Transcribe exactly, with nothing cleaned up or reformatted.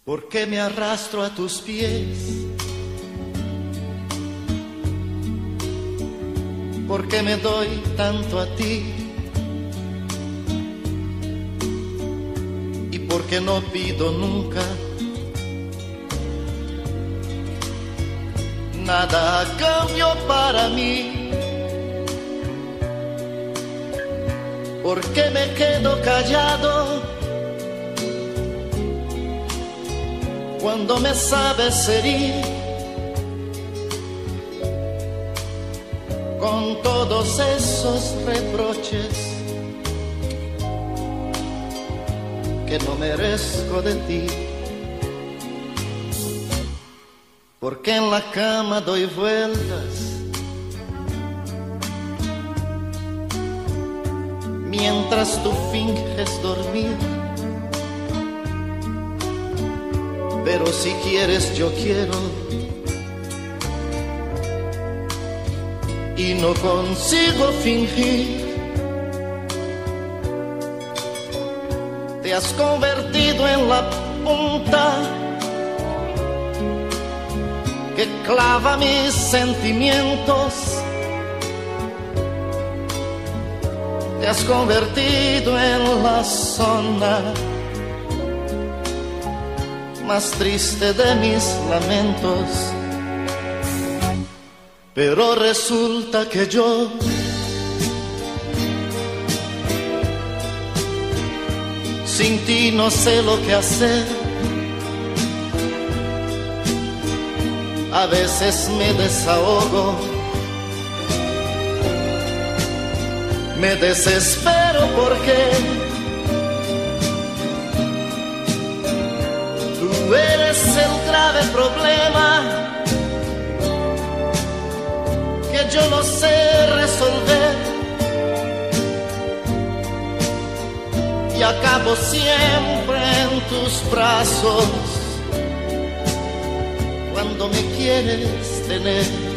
¿Por qué me arrastro a tus pies? ¿Por qué me doy tanto a ti? ¿Y por qué no pido nunca nada a cambio para mí? ¿Por qué me quedo callado cuando me sabes herir con todos esos reproches que no merezco de ti? Porque en la cama doy vueltas mientras tú finges dormir. Pero si quieres yo quiero y no consigo fingir. Te has convertido en la punta que clava mis sentimientos. Te has convertido en la zona más triste de mis lamentos. Pero resulta que yo sin ti no sé lo que hacer. A veces me desahogo, me desespero porque tú eres el grave problema que yo no sé resolver y acabo siempre en tus brazos cuando me quieres tener.